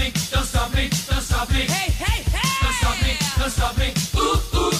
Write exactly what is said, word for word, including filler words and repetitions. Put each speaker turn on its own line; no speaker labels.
me, don't stop me, don't stop me.
Hey, hey, hey!
Don't stop me, don't stop me. Ooh, ooh.